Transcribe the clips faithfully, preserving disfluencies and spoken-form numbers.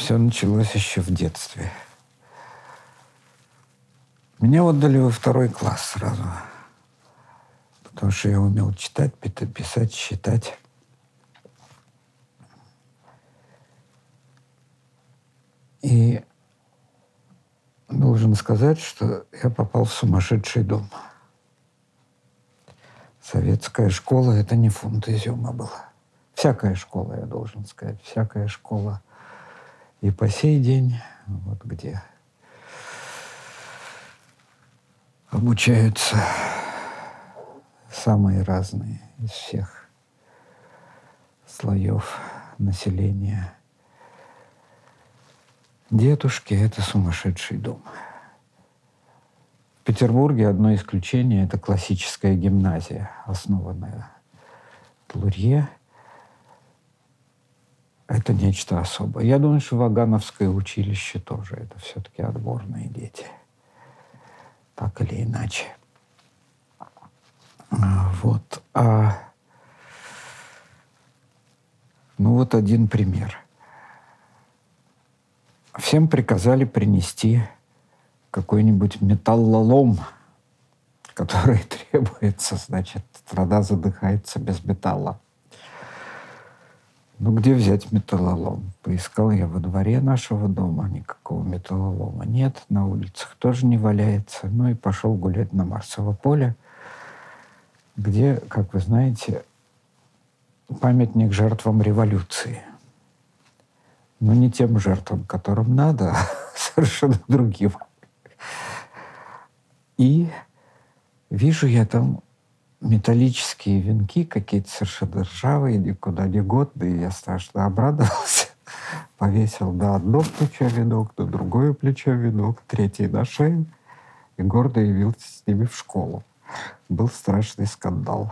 все началось еще в детстве. Меня отдали во второй класс сразу, потому что я умел читать, писать, считать. И должен сказать, что я попал в сумасшедший дом. Советская школа — это не фунт изюма была. Всякая школа, я должен сказать, всякая школа. И по сей день, вот где обучаются самые разные из всех слоев населения. Дедушки — это сумасшедший дом. В Петербурге одно исключение — это классическая гимназия, основанная в Лурье. Это нечто особое. Я думаю, что Вагановское училище тоже. Это все-таки отборные дети. Так или иначе. Вот. А... Ну вот один пример. Всем приказали принести какой-нибудь металлолом, который требуется, значит, страна задыхается без металла. Ну, где взять металлолом? Поискал я во дворе нашего дома, никакого металлолома нет, на улицах тоже не валяется. Ну и пошел гулять на Марсово поле, где, как вы знаете, памятник жертвам революции. Но не тем жертвам, которым надо, а совершенно другим. И вижу я там металлические венки, какие-то совершенно ржавые, никуда не годные. Я страшно обрадовался. Повесил на одно плечо венок, на другое плечо венок, третий на шею. И гордо явился с ними в школу. Был страшный скандал.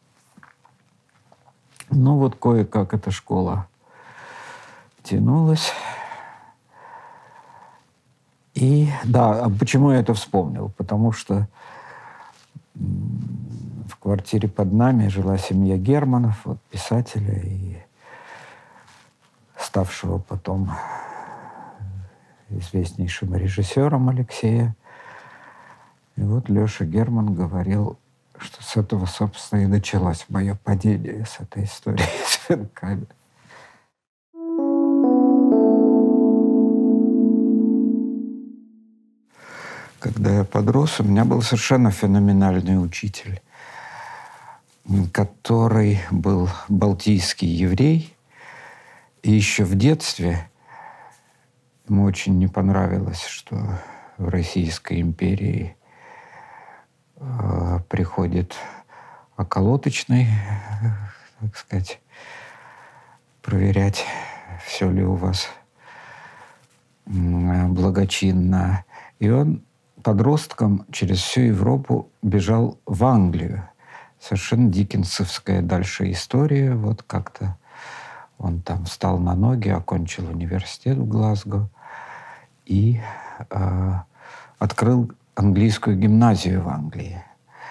Ну вот кое-как эта школа тянулась. И да, а почему я это вспомнил? Потому что в квартире под нами жила семья Германов, вот, писателя и ставшего потом известнейшим режиссером Алексея. И вот Леша Герман говорил, что с этого, собственно, и началось мое падение, с этой истории с венками. Когда я подрос, у меня был совершенно феноменальный учитель, который был балтийский еврей. И еще в детстве ему очень не понравилось, что в Российской империи э, приходит околоточный, так сказать, проверять, все ли у вас благочинно. И он подростком через всю Европу бежал в Англию. Совершенно диккенсовская дальше история. Вот как-то он там встал на ноги, окончил университет в Глазго и э, открыл английскую гимназию в Англии.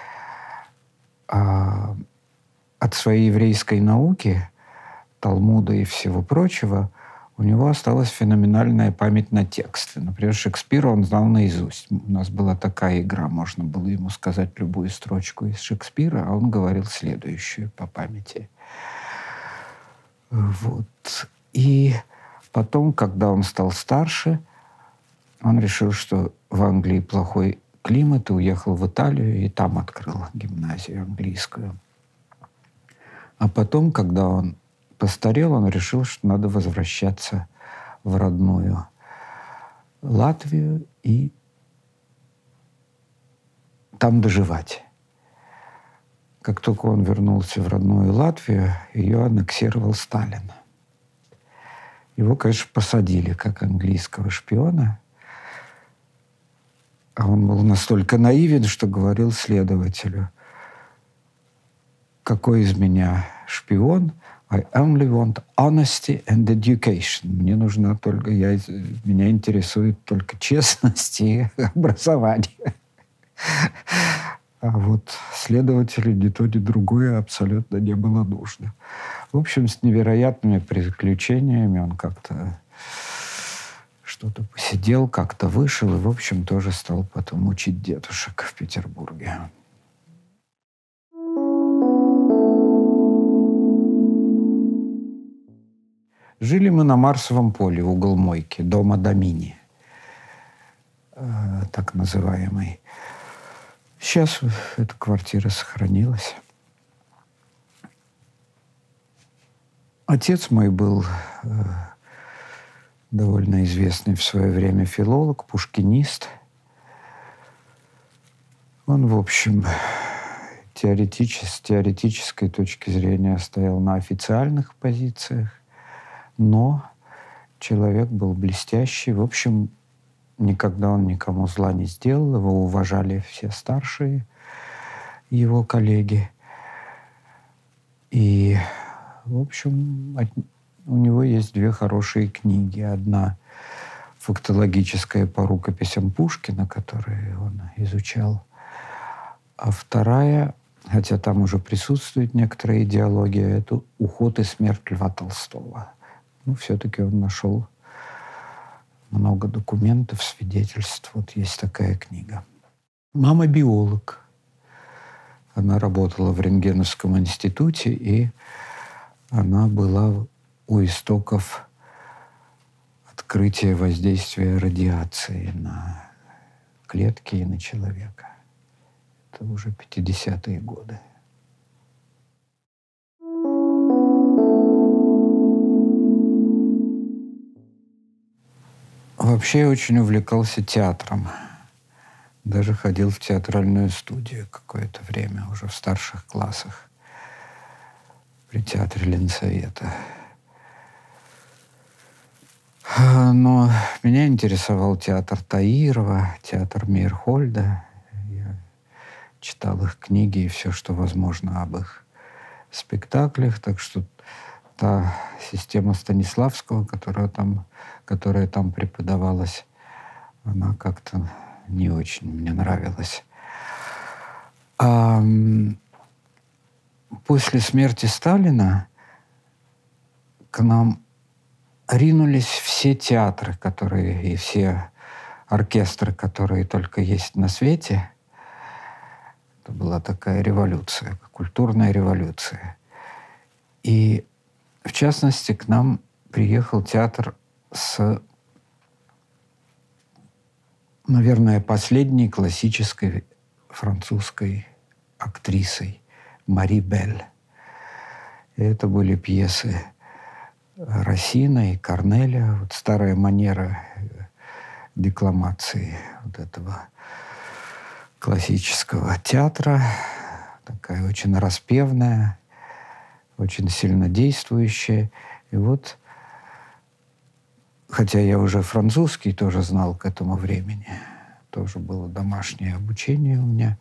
А от своей еврейской науки, Талмуда и всего прочего, у него осталась феноменальная память на тексты. Например, Шекспира он знал наизусть. У нас была такая игра, можно было ему сказать любую строчку из Шекспира, а он говорил следующую по памяти. Вот. И потом, когда он стал старше, он решил, что в Англии плохой климат, и уехал в Италию, и там открыл гимназию английскую. А потом, когда он постарел, он решил, что надо возвращаться в родную Латвию и там доживать. Как только он вернулся в родную Латвию, ее аннексировал Сталин. Его, конечно, посадили как английского шпиона. А он был настолько наивен, что говорил следователю: «Какой из меня шпион? I only want honesty and education». Мне нужно только, я, меня интересует только честность и образование. А вот следователю ни то, ни другое абсолютно не было нужно. В общем, с невероятными приключениями он как-то что-то посидел, как-то вышел и, в общем, тоже стал потом учить детушек в Петербурге. Жили мы на Марсовом поле, угол Мойки, дома Домини, э, так называемый. Сейчас эта квартира сохранилась. Отец мой был э, довольно известный в свое время филолог, пушкинист. Он, в общем, теоретич, с теоретической точки зрения стоял на официальных позициях, но человек был блестящий. В общем, никогда он никому зла не сделал, его уважали все старшие его коллеги. И, в общем, от, у него есть две хорошие книги. Одна фактологическая по рукописям Пушкина, которые он изучал, а вторая, хотя там уже присутствует некоторая идеология, это «Уход и смерть Льва Толстого». Ну, все-таки он нашел много документов, свидетельств. Вот есть такая книга. Мама биолог. Она работала в Рентгеновском институте, и она была у истоков открытия воздействия радиации на клетки и на человека. Это уже пятидесятые годы. Вообще я очень увлекался театром. Даже ходил в театральную студию какое-то время, уже в старших классах, при театре Ленсовета. Но меня интересовал театр Таирова, театр Мейерхольда. Я читал их книги и все, что возможно об их спектаклях. Так что та система Станиславского, которая там, которая там преподавалась, она как-то не очень мне нравилась. А после смерти Сталина к нам ринулись все театры, которые и все оркестры, которые только есть на свете. Это была такая революция, культурная революция. И в частности, к нам приехал театр с, наверное, последней классической французской актрисой Мари Бель. И это были пьесы Рассина и Корнеля, вот старая манера декламации вот этого классического театра, такая очень распевная, очень сильно действующая. И вот, хотя я уже французский тоже знал к этому времени, тоже было домашнее обучение у меня,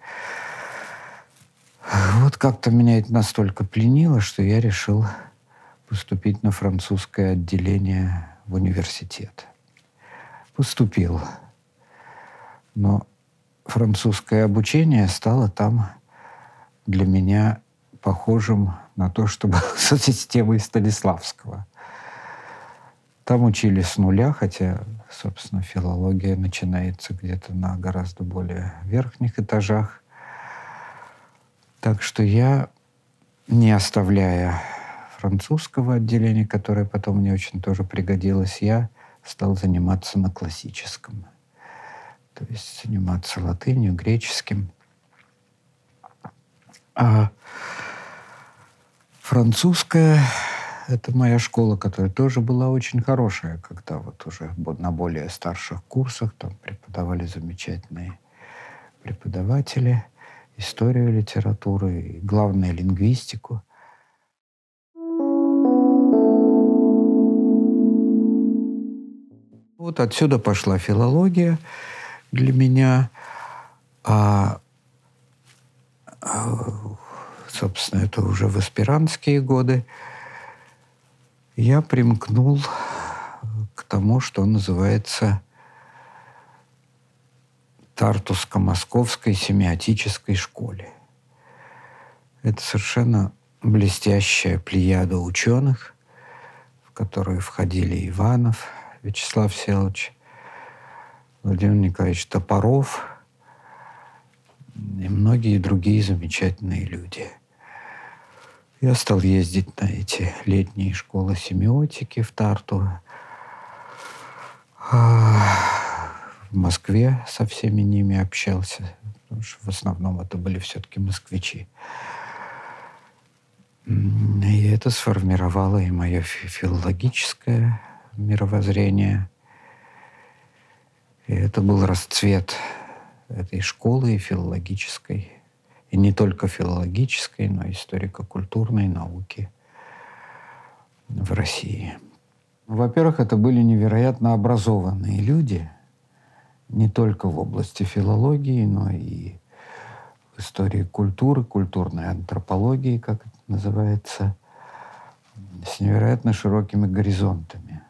вот как-то меня это настолько пленило, что я решил поступить на французское отделение в университет. Поступил. Но французское обучение стало там для меня похожим на то, что было со системой Станиславского. Там учили с нуля, хотя, собственно, филология начинается где-то на гораздо более верхних этажах. Так что я, не оставляя французского отделения, которое потом мне очень тоже пригодилось, я стал заниматься на классическом. То есть заниматься латынью, греческим. А французская — это моя школа, которая тоже была очень хорошая, когда вот уже на более старших курсах там преподавали замечательные преподаватели историю литературы и, главное, лингвистику. Вот отсюда пошла филология для меня. А, а, собственно, это уже в аспирантские годы. Я примкнул к тому, что называется Тартусско-Московской семиотической школе. Это совершенно блестящая плеяда ученых, в которую входили Иванов Вячеслав Всеволодович, Владимир Николаевич Топоров и многие другие замечательные люди. Я стал ездить на эти летние школы семиотики в Тарту. В Москве со всеми ними общался, потому что в основном это были все-таки москвичи. И это сформировало и мое филологическое мировоззрение. И это был расцвет этой школы и филологической, и не только филологической, но и историко-культурной науки в России. Во-первых, это были невероятно образованные люди, не только в области филологии, но и в истории культуры, культурной антропологии, как это называется, с невероятно широкими горизонтами.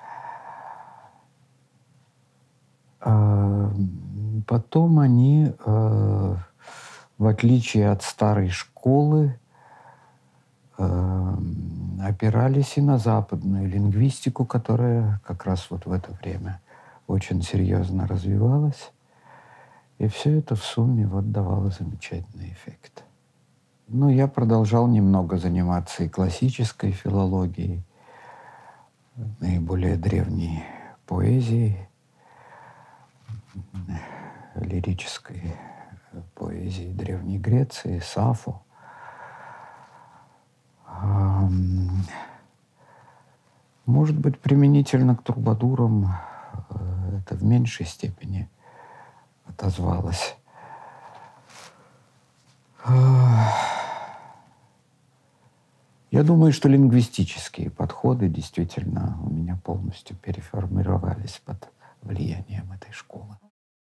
Потом они, в отличие от старой школы, опирались и на западную лингвистику, которая как раз вот в это время очень серьезно развивалась. И все это в сумме вот давало замечательный эффект. Ну, я продолжал немного заниматься и классической филологией, наиболее древней поэзией, лирической поэзией Древней Греции, Сафо. Может быть, применительно к трубадурам это в меньшей степени отозвалось. Я думаю, что лингвистические подходы действительно у меня полностью переформировались под влиянием этой школы.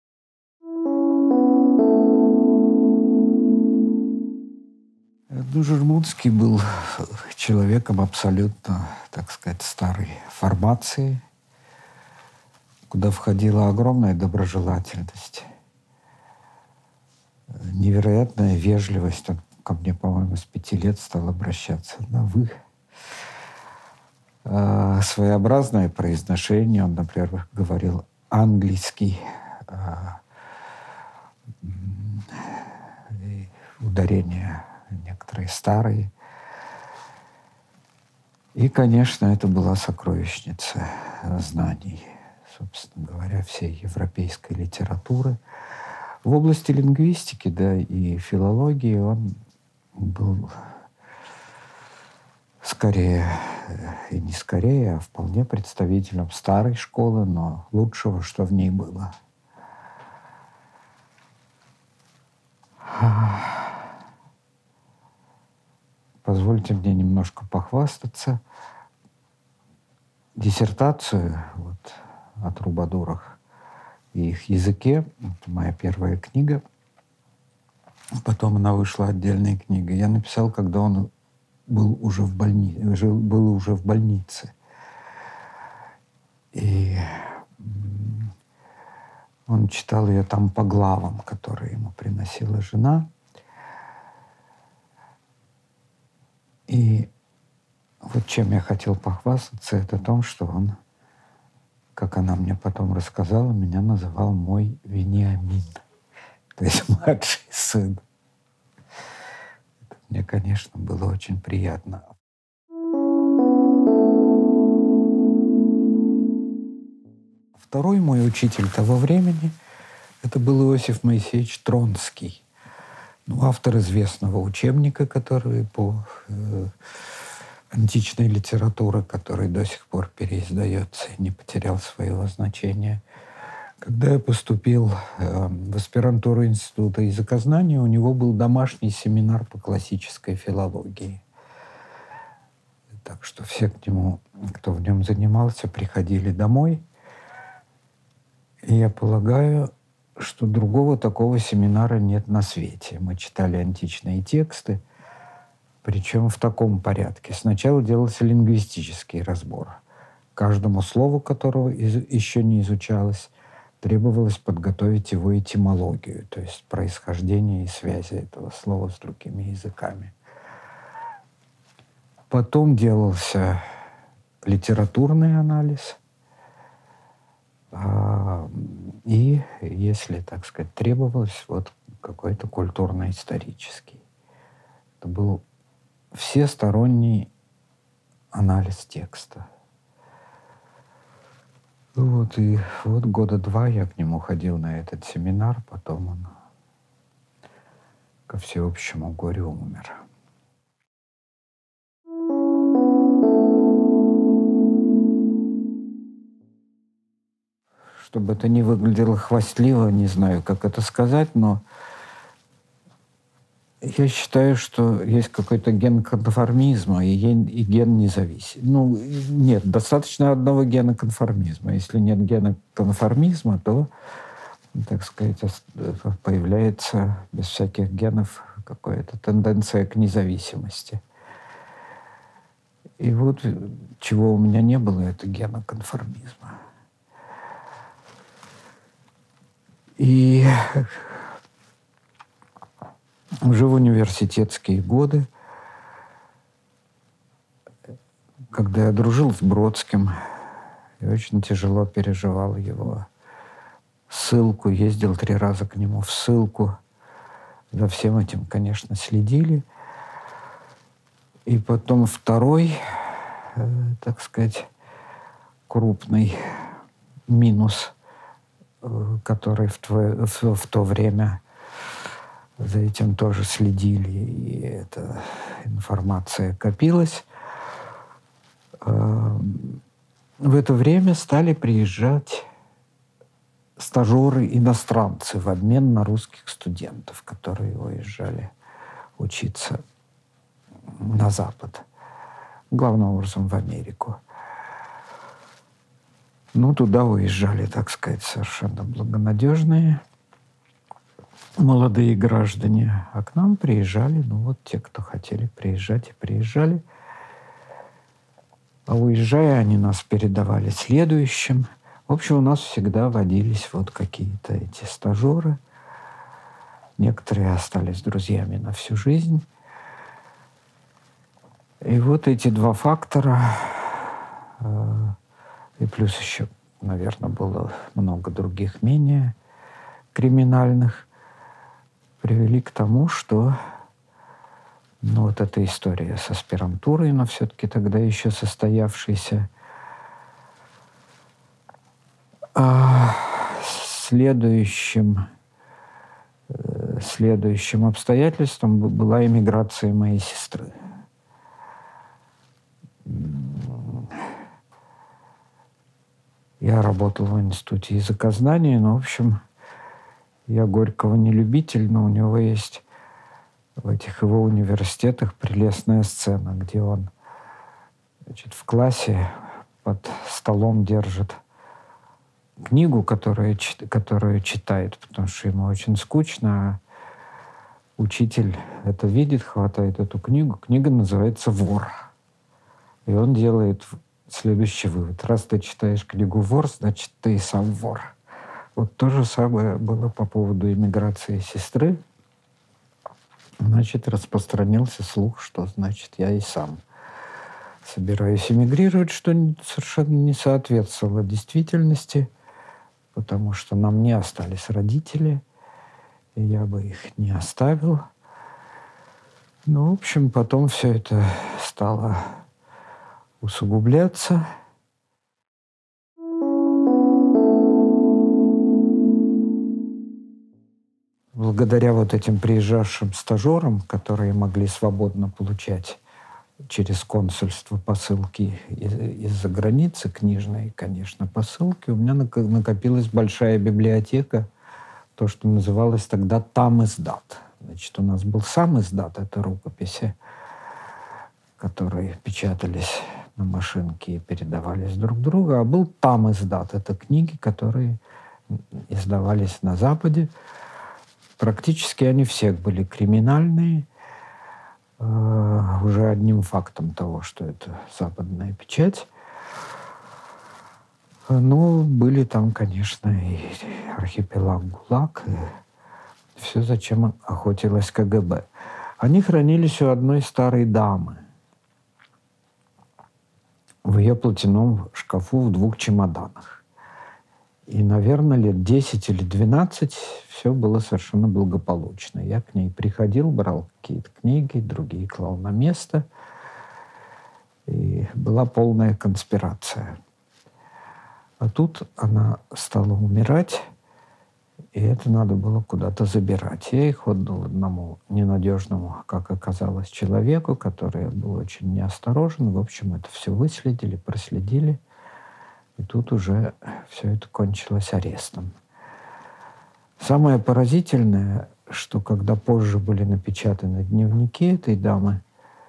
Ну, Жмутский был человеком абсолютно, так сказать, старой формации, куда входила огромная доброжелательность, невероятная вежливость. Он ко мне, по-моему, с пяти лет стал обращаться на «вы». А, своеобразное произношение. Он, например, говорил английский. А, ударения некоторые старые. И, конечно, это была сокровищница знаний, собственно говоря, всей европейской литературы. В области лингвистики, да, и филологии он был скорее, и не скорее, а вполне представителем старой школы, но лучшего, что в ней было. Позвольте мне немножко похвастаться. Диссертацию вот, о трубадурах и их языке, это моя первая книга, потом она вышла отдельной книгой, я написал, когда он был уже в больнице, был уже в больнице. И он читал ее там по главам, которые ему приносила жена. И вот чем я хотел похвастаться, это том, что он, как она мне потом рассказала, меня называл мой Вениамин, то есть младший сын. Это мне, конечно, было очень приятно. Второй мой учитель того времени — это был Иосиф Моисеевич Тронский. Ну, автор известного учебника, который по э, античной литературе, который до сих пор переиздается и не потерял своего значения. Когда я поступил э, в аспирантуру Института языкознания, у него был домашний семинар по классической филологии. Так что все к нему, кто в нем занимался, приходили домой. И я полагаю, что другого такого семинара нет на свете. Мы читали античные тексты, причем в таком порядке. Сначала делался лингвистический разбор. Каждому слову, которого из- еще не изучалось, требовалось подготовить его этимологию, то есть происхождение и связи этого слова с другими языками. Потом делался литературный анализ. и, если, так сказать, требовалось, вот какой-то культурно-исторический. Это был всесторонний анализ текста. Вот, и вот года два я к нему ходил на этот семинар, потом он ко всеобщему горю умер. Чтобы это не выглядело хвастливо, не знаю, как это сказать, но я считаю, что есть какой-то ген конформизма и ген, и ген независимости. Ну, нет, достаточно одного гена конформизма. Если нет гена конформизма, то, так сказать, появляется без всяких генов какая-то тенденция к независимости. И вот чего у меня не было, это гена конформизма. И уже в университетские годы, когда я дружил с Бродским, я очень тяжело переживал его ссылку, ездил три раза к нему в ссылку. За всем этим, конечно, следили. И потом второй, э, так сказать, крупный минус, э, который в, твое, в, в то время за этим тоже следили, и эта информация копилась. Э, в это время стали приезжать стажеры-иностранцы в обмен на русских студентов, которые уезжали учиться на Запад, главным образом в Америку. Ну, туда уезжали, так сказать, совершенно благонадежные молодые граждане, а к нам приезжали, ну, вот те, кто хотели приезжать, и приезжали. А уезжая, они нас передавали следующим. В общем, у нас всегда водились вот какие-то эти стажеры. Некоторые остались друзьями на всю жизнь. И вот эти два фактора, и плюс еще, наверное, было много других менее криминальных, привели к тому, что ну, вот эта история с аспирантурой, но все-таки тогда еще состоявшейся, а следующим, следующим обстоятельством была эмиграция моей сестры. Я работал в институте языкознания, но, в общем, я Горького не любитель, но у него есть в этих его университетах прелестная сцена, где он, значит, в классе под столом держит книгу, которую, которую читает, потому что ему очень скучно, а учитель это видит, хватает эту книгу. Книга называется «Вор». И он делает следующий вывод. Раз ты читаешь книгу «Вор», значит, ты и сам вор. Вот то же самое было по поводу эмиграции сестры. Значит, распространился слух, что, значит, я и сам собираюсь эмигрировать, что совершенно не соответствовало действительности, потому что нам не остались родители, и я бы их не оставил. Ну, в общем, потом все это стало усугубляться. Благодаря вот этим приезжавшим стажерам, которые могли свободно получать через консульство посылки из- из-за границы, книжные, конечно, посылки, у меня накопилась большая библиотека, то, что называлось тогда «Там-издат». Значит, у нас был сам-издат, это рукописи, которые печатались на машинке и передавались друг другу, а был «Там-издат». Это книги, которые издавались на Западе. Практически они все были криминальные, э, уже одним фактом того, что это западная печать. Ну, были там, конечно, и архипелаг ГУЛАГ, и все, зачем охотилась КГБ. Они хранились у одной старой дамы в ее платяном шкафу в двух чемоданах. И, наверное, лет десять или двенадцать все было совершенно благополучно. Я к ней приходил, брал какие-то книги, другие клал на место. И была полная конспирация. А тут она стала умирать, и это надо было куда-то забирать. Я их отдал одному ненадежному, как оказалось, человеку, который был очень неосторожен. В общем, это все выследили, проследили. И тут уже все это кончилось арестом. Самое поразительное, что когда позже были напечатаны дневники этой дамы,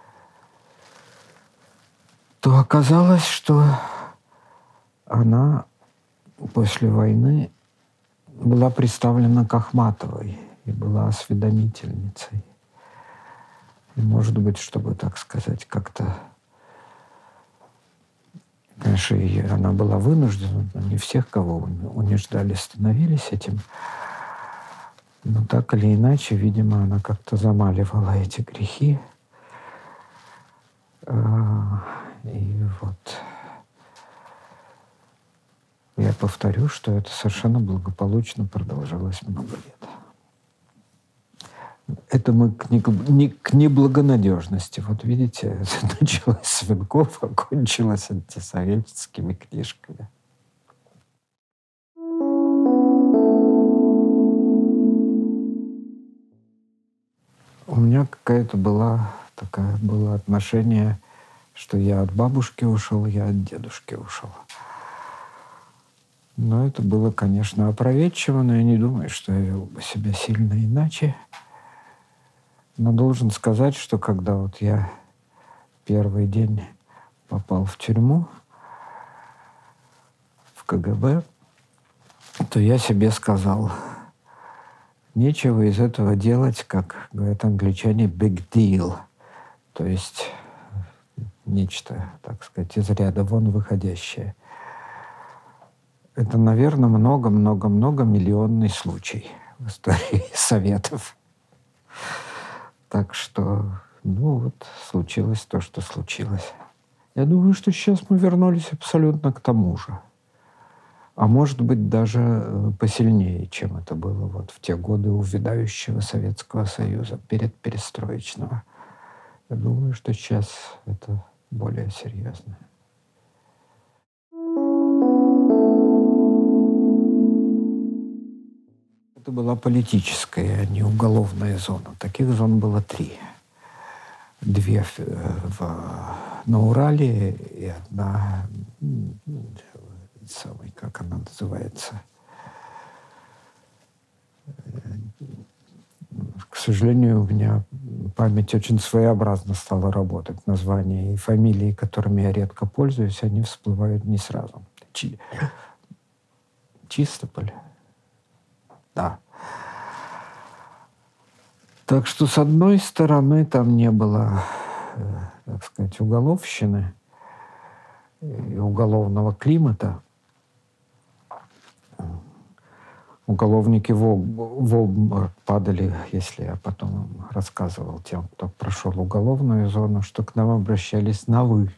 то оказалось, что она после войны была представлена к Ахматовой и была осведомительницей. И, может быть, чтобы, так сказать, как-то... Конечно, и она была вынуждена, но не всех, кого униждали, становились этим. Но так или иначе, видимо, она как-то замаливала эти грехи. И вот я повторю, что это совершенно благополучно продолжалось много лет. Это мы к, не, не, к неблагонадежности. Вот видите, это началось с венков, а кончилось антисоветскими книжками. У меня какая-то была такая было отношение, что я от бабушки ушел, я от дедушки ушел. Но это было, конечно, опроветчиво, но я не думаю, что я вел бы себя сильно иначе. Но должен сказать, что когда вот я первый день попал в тюрьму, в ка гэ бэ, то я себе сказал, нечего из этого делать, как говорят англичане, big deal. То есть нечто, так сказать, из ряда вон выходящее. Это, наверное, много-много-много миллионный случай в истории Советов. Так что, ну вот, случилось то, что случилось. Я думаю, что сейчас мы вернулись абсолютно к тому же. А может быть, даже посильнее, чем это было вот в те годы увядающего Советского Союза, перед перестроечного. Я думаю, что сейчас это более серьезно. Это была политическая, а не уголовная зона. Таких зон было три. Две в, в, на Урале и одна, самый, как она называется. К сожалению, у меня память очень своеобразно стала работать. Названия и фамилии, которыми я редко пользуюсь, они всплывают не сразу. Чи... Чистополь. Да. Так что, с одной стороны, там не было, так сказать, уголовщины и уголовного климата. Уголовники в обморок падали, если я потом рассказывал тем, кто прошел уголовную зону, что к нам обращались на «вы».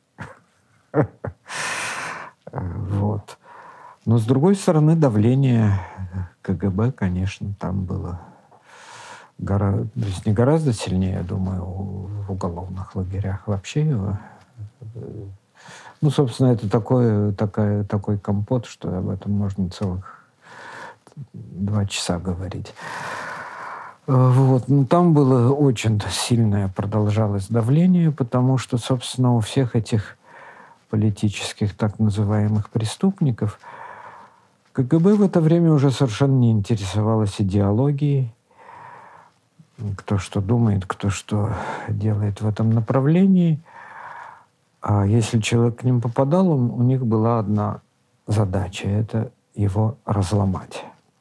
Вот. Но, с другой стороны, давление ка гэ бэ, конечно, там было гораздо, то есть не гораздо сильнее, я думаю, в уголовных лагерях вообще его. Ну, собственно, это такой, такая, такой компот, что об этом можно целых два часа говорить. Вот. Но там было очень сильное продолжалось давление, потому что, собственно, у всех этих политических так называемых преступников ка гэ бэ в это время уже совершенно не интересовалась идеологией, кто что думает, кто что делает в этом направлении. А если человек к ним попадал, у них была одна задача – это его разломать.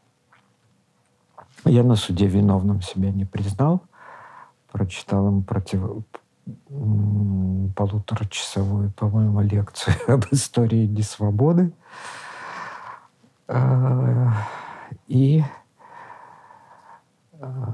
Я на суде виновным себя не признал, прочитал им против... полуторачасовую, по-моему, лекцию об истории несвободы. И,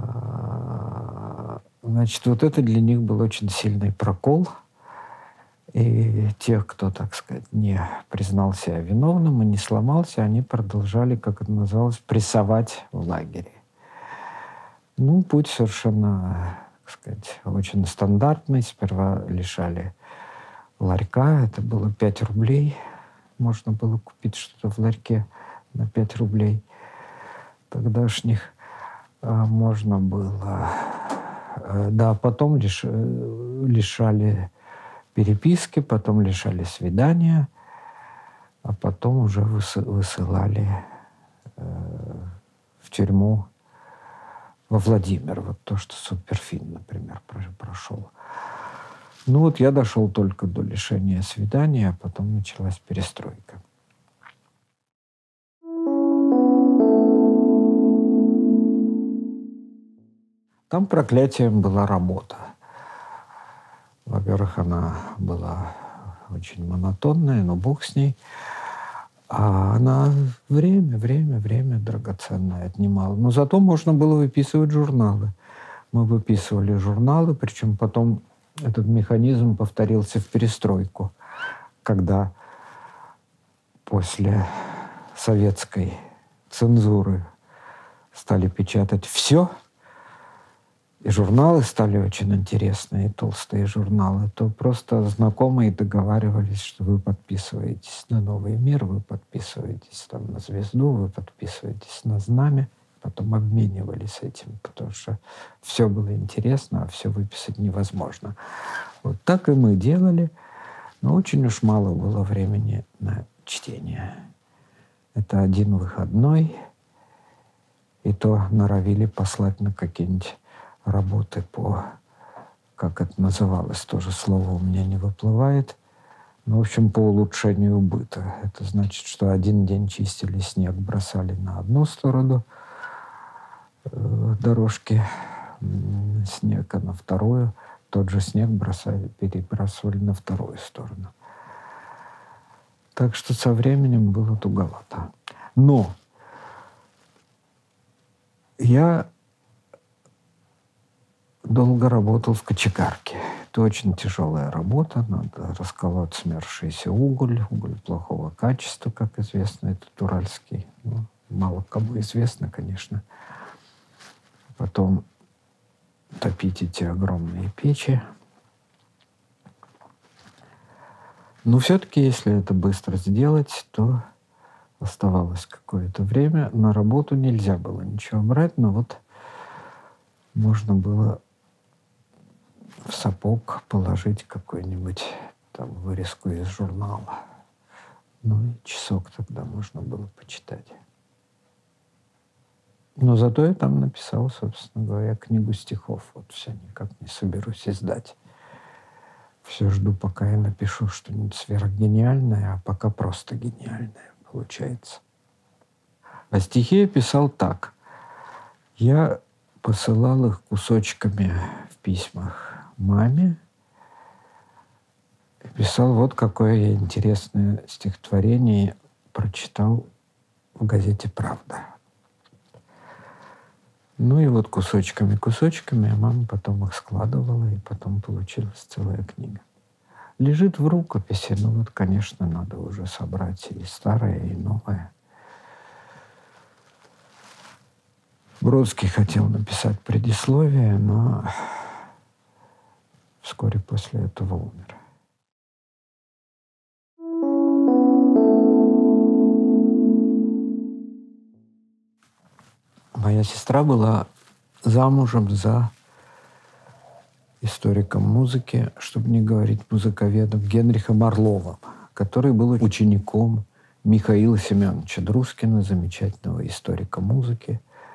значит, вот это для них был очень сильный прокол. И тех, кто, так сказать, не признал себя виновным и не сломался, они продолжали, как это называлось, прессовать в лагере. Ну, путь совершенно, так сказать, очень стандартный. Сперва лишали ларька, это было пять рублей. Можно было купить что-то в ларьке на пять рублей тогдашних. А можно было... Да, потом лиш... лишали переписки, потом лишали свидания, а потом уже высы... высылали э, в тюрьму во Владимир. Вот то, что Суперфин, например, прошел. Ну вот я дошел только до лишения свидания, а потом началась перестройка. Там проклятием была работа. Во-первых, она была очень монотонная, но бог с ней. А она время, время, время драгоценное отнимала. Но зато можно было выписывать журналы. Мы выписывали журналы, причем потом этот механизм повторился в перестройку, когда после советской цензуры стали печатать все, и журналы стали очень интересные, толстые журналы, то просто знакомые договаривались, что вы подписываетесь на «Новый мир», вы подписываетесь там на «Звезду», вы подписываетесь на «Знамя». Потом обменивались этим, потому что все было интересно, а все выписать невозможно. Вот так и мы делали, но очень уж мало было времени на чтение. Это один выходной, и то норовили послать на какие-нибудь работы по, как это называлось, тоже слово у меня не выплывает, ну, в общем, по улучшению быта. Это значит, что один день чистили снег, бросали на одну сторону э, дорожки снега, на вторую. Тот же снег бросали, перебрасывали на вторую сторону. Так что со временем было туговато. Но я долго работал в кочегарке. Это очень тяжелая работа. Надо расколоть смерзшийся уголь. Уголь плохого качества, как известно, этот уральский. Ну, мало кому известно, конечно. Потом топить эти огромные печи. Но все-таки, если это быстро сделать, то оставалось какое-то время. На работу нельзя было ничего брать, но вот можно было в сапог положить какую-нибудь там вырезку из журнала. Ну и часок тогда можно было почитать. Но зато я там написал, собственно говоря, книгу стихов. Вот все никак не соберусь издать. Все жду, пока я напишу что-нибудь сверхгениальное, а пока просто гениальное получается. А стихи я писал так. Я посылал их кусочками в письмах маме. И писал, вот какое я интересное стихотворение прочитал в газете «Правда». Ну и вот кусочками-кусочками, а мама потом их складывала, и потом получилась целая книга. Лежит в рукописи, ну вот, конечно, надо уже собрать и старое, и новое. Бродский хотел написать предисловие, но вскоре после этого умер. Моя сестра была замужем за историком музыки, чтобы не говорить музыковедом, Генрихом Орловым, который был учеником Михаила Семеновича Друскина, замечательного историка музыки.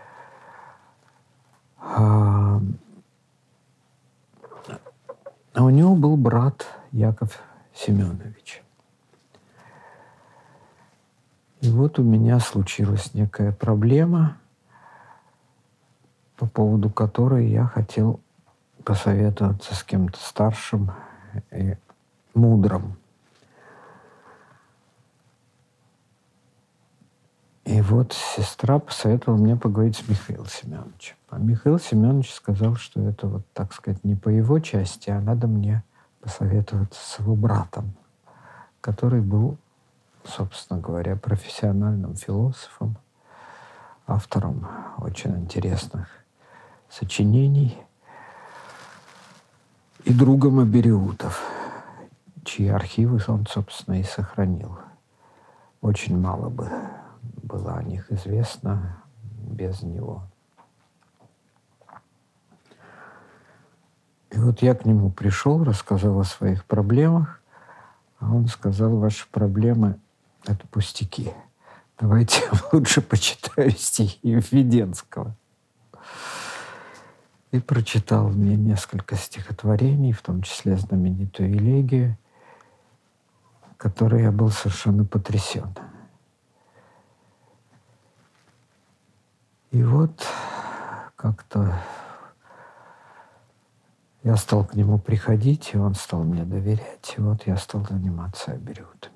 А у него был брат Яков Семенович. И вот у меня случилась некая проблема, по поводу которой я хотел посоветоваться с кем-то старшим и мудрым. И вот сестра посоветовала мне поговорить с Михаилом Семеновичем. А Михаил Семенович сказал, что это, вот, так сказать, не по его части, а надо мне посоветоваться с его братом, который был, собственно говоря, профессиональным философом, автором очень интересных сочинений и другом абериутов, чьи архивы он, собственно, и сохранил. Очень мало бы было о них известно без него. И вот я к нему пришел, рассказал о своих проблемах, а он сказал: ваши проблемы — это пустяки. Давайте я лучше почитаю стихи Введенского. И прочитал мне несколько стихотворений, в том числе знаменитую «Элегию», которой я был совершенно потрясен. И вот как-то я стал к нему приходить, и он стал мне доверять, и вот я стал заниматься абериутами.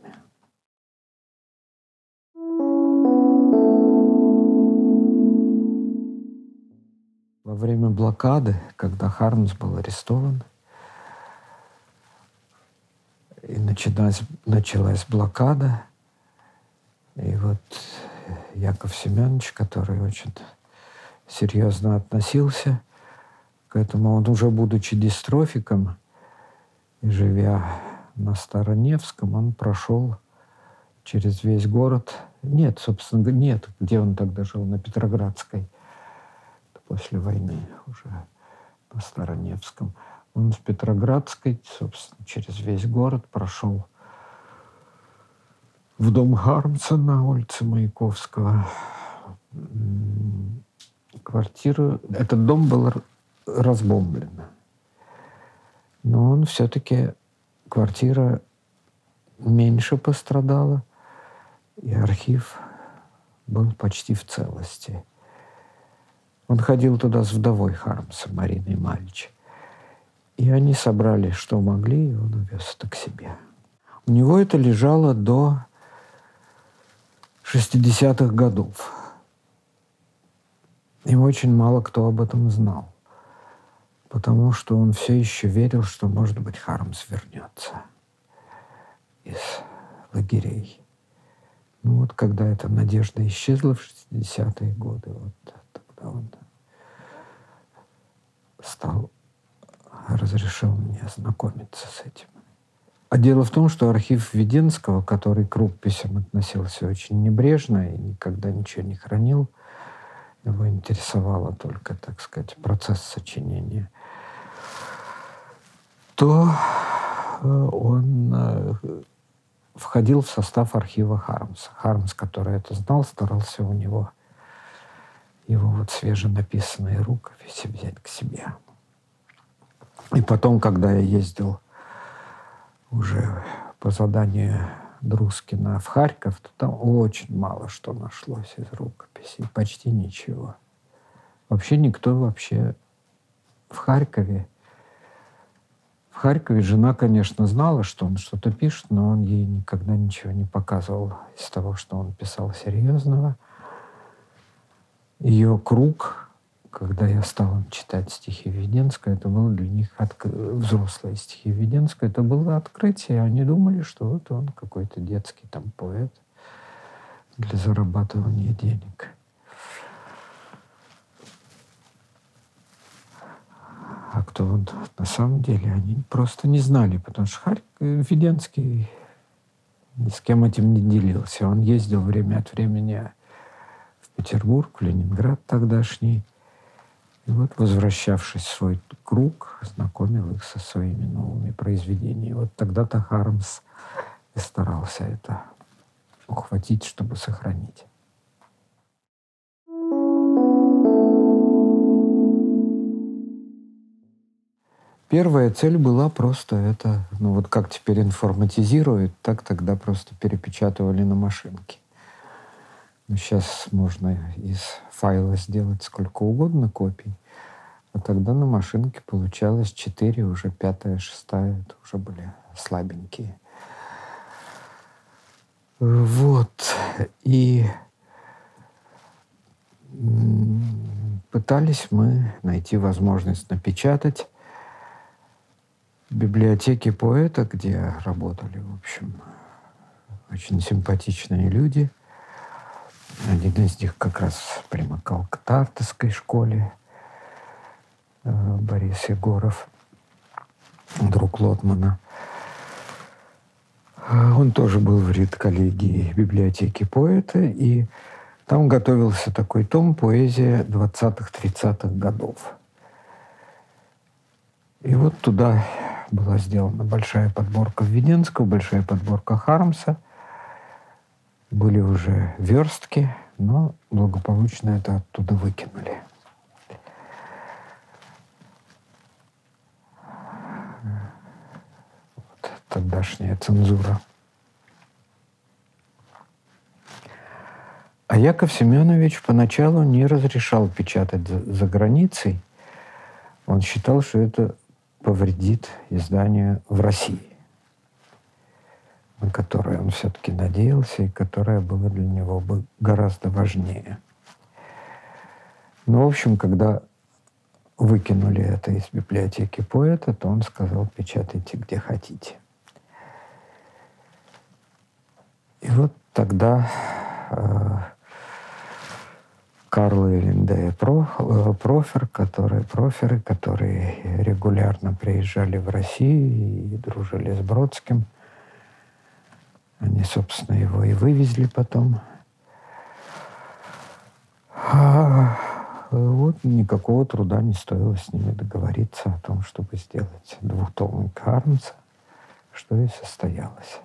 Во время блокады, когда Хармс был арестован, и началась, началась блокада, и вот Яков Семенович, который очень серьезно относился к этому, он уже будучи дистрофиком и живя на Староневском, он прошел через весь город. Нет, собственно, нет, где он тогда жил? На Петроградской. После войны уже на Староневском. Он с Петроградской, собственно, через весь город прошел в дом Хармса на улице Маяковского. Квартиру... Этот дом был разбомблен. Но он все-таки... Квартира меньше пострадала, и архив был почти в целости. Он ходил туда с вдовой Хармса, Мариной Малич. И они собрали, что могли, и он увез это к себе. У него это лежало до шестидесятых годов. И очень мало кто об этом знал. Потому что он все еще верил, что, может быть, Хармс вернется из лагерей. Ну вот, когда эта надежда исчезла в шестидесятые годы, вот тогда он стал, разрешил мне ознакомиться с этим. А дело в том, что архив Введенского, который к рукописям относился очень небрежно и никогда ничего не хранил, его интересовало только, так сказать, процесс сочинения, то он входил в состав архива Хармса. Хармс, который это знал, старался у него его вот свеженаписанные рукописи взять к себе. И потом, когда я ездил уже по заданию Друскина в Харьков, то там очень мало что нашлось из рукописей, почти ничего. Вообще никто вообще в Харькове... В Харькове жена, конечно, знала, что он что-то пишет, но он ей никогда ничего не показывал из того, что он писал серьезного. Ее круг, когда я стал читать стихи Введенского, это было для них отк... взрослые стихи Введенского, это было открытие. Они думали, что вот он какой-то детский там поэт для зарабатывания денег. А кто он на самом деле, они просто не знали, потому что Харь... Введенский ни с кем этим не делился. Он ездил время от времени в Петербург, в Ленинград тогдашний. И вот, возвращавшись в свой круг, знакомил их со своими новыми произведениями. Вот тогда-то Хармс и старался это ухватить, чтобы сохранить. Первая цель была просто это, ну вот как теперь информатизируют, так тогда просто перепечатывали на машинке. Но сейчас можно из файла сделать сколько угодно копий, а тогда на машинке получалось четыре, уже пятая, шестая, это уже были слабенькие. Вот. И пытались мы найти возможность напечатать. библиотеке поэта, где работали, в общем, очень симпатичные люди. Один из них как раз примыкал к Тартовской школе, Борис Егоров, друг Лотмана. Он тоже был в редколлегии библиотеки поэта, и там готовился такой том «Поэзия двадцатых-тридцатых годов». И вот туда была сделана большая подборка Введенского, большая подборка Хармса. Были уже верстки, но благополучно это оттуда выкинули. Вот тогдашняя цензура. А Яков Семенович поначалу не разрешал печатать за, за границей. Он считал, что это повредит изданию в России, на которое он все-таки надеялся и которое было для него бы гораздо важнее. Но, в общем, когда выкинули это из библиотеки поэта, то он сказал: печатайте где хотите. И вот тогда э, Карл и Линдея Профер, которые, проферы, которые регулярно приезжали в Россию и дружили с Бродским, они, собственно, его и вывезли потом. А вот никакого труда не стоило с ними договориться о том, чтобы сделать двухтомник Хармса, что и состоялось.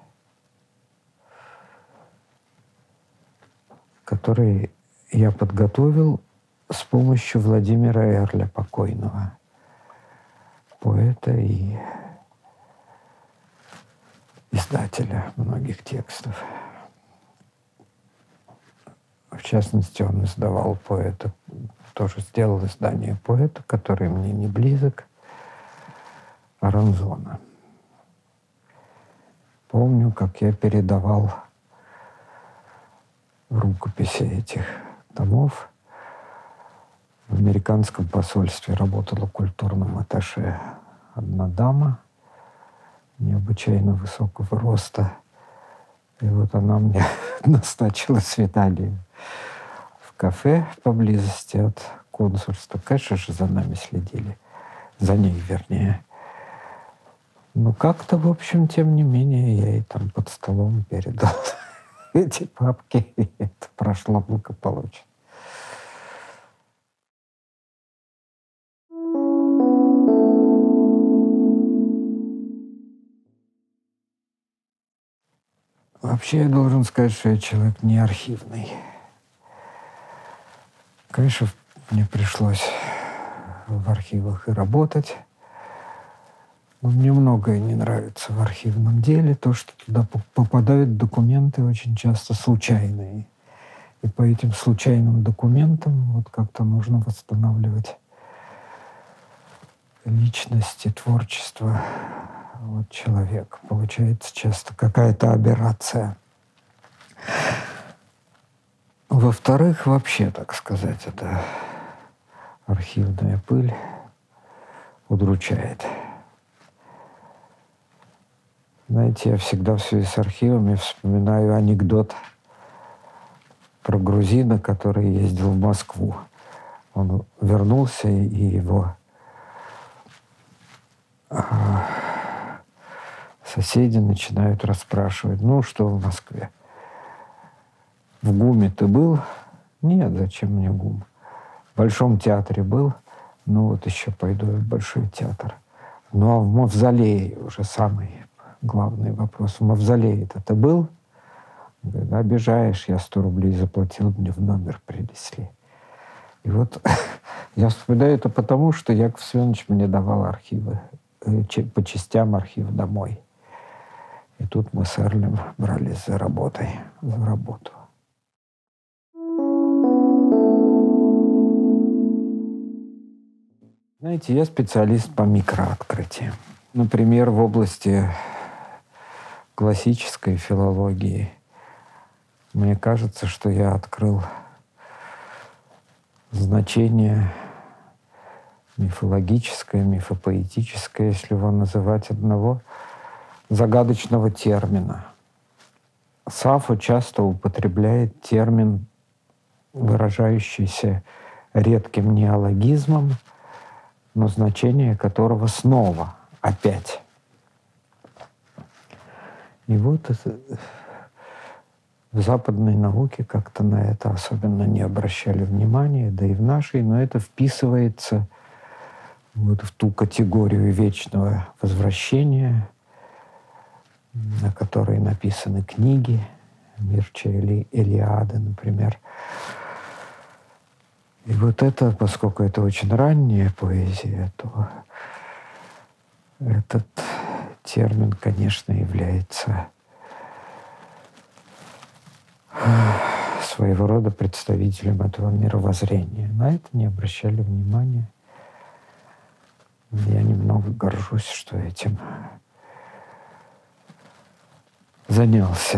Который я подготовил с помощью Владимира Эрля, покойного поэта и издателя многих текстов. В частности, он издавал поэта, тоже сделал издание поэта, который мне не близок, Аранзона. Помню, как я передавал рукописи этих томов. В американском посольстве работала культурным атташе одна дама необычайно высокого роста. И вот она мне назначила свидание в кафе поблизости от консульства. Конечно же, за нами следили. За ней, вернее. Но как-то, в общем, тем не менее, я ей там под столом передал эти папки, и это прошло благополучно. Вообще, я должен сказать, что я человек не архивный. Конечно, мне пришлось в архивах и работать. Но мне многое не нравится в архивном деле. То, что туда попадают документы очень часто случайные. И по этим случайным документам вот как-то нужно восстанавливать личность и творчество вот человека. Получается часто какая-то аберрация. Во-вторых, вообще, так сказать, эта архивная пыль удручает. Знаете, я всегда в связи с архивами вспоминаю анекдот про грузина, который ездил в Москву. Он вернулся, и его соседи начинают расспрашивать: ну, что в Москве? В ГУМе ты был? Нет, зачем мне ГУМ? В Большом театре был? Ну, вот еще пойду в Большой театр. Ну, а в Мавзолее уже самый главный вопрос. В Мавзолее-то ты был? Говорит: обижаешь, я сто рублей заплатил, мне в номер принесли. И вот я вспоминаю это потому, что Яков Семенович мне давал архивы, по частям архив домой. И тут мы с Эрлем брались за работой, за работу. Знаете, я специалист по микрооткрытиям. Например, в области классической филологии мне кажется, что я открыл значение мифологическое, мифопоэтическое, если его называть, одного загадочного термина. Сафо часто употребляет термин, выражающийся редким неологизмом, но значение которого снова, опять. И вот это, в западной науке как-то на это особенно не обращали внимания, да и в нашей, но это вписывается вот в ту категорию вечного возвращения, на которой написаны книги Мирча Или, Илиады, например. И вот это, поскольку это очень ранняя поэзия, то этот термин, конечно, является своего рода представителем этого мировоззрения. На это не обращали внимания. Я немного горжусь, что этим занялся.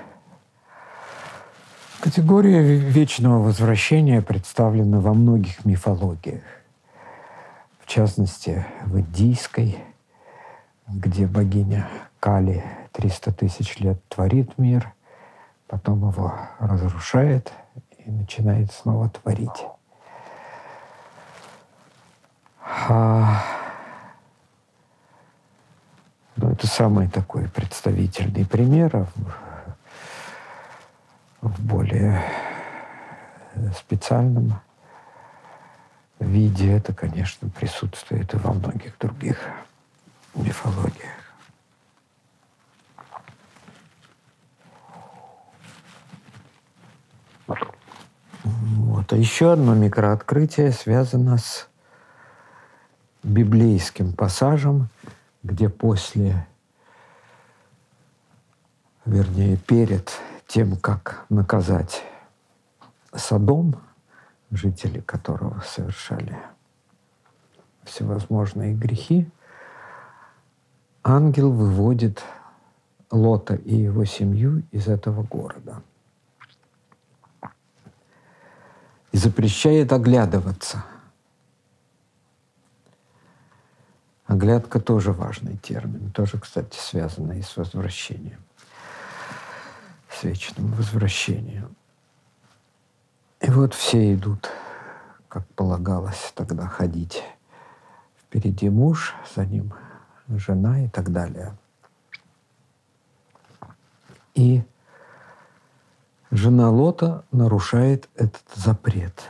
Категория вечного возвращения представлена во многих мифологиях. В частности, в индийской, где богиня Кали триста тысяч лет творит мир, потом его разрушает и начинает снова творить. А... Ну, это самый такой представительный пример. В более специальном виде это, конечно, присутствует и во многих других мифологиях. Вот. А еще одно микрооткрытие связано с библейским пассажем, где после, вернее, перед тем, как наказать Содом, жители которого совершали всевозможные грехи, ангел выводит Лота и его семью из этого города и запрещает оглядываться. Оглядка тоже важный термин, тоже, кстати, связанный с возвращением, с вечным возвращением. И вот все идут, как полагалось тогда, ходить. Впереди муж, за ним жена и так далее. И жена Лота нарушает этот запрет.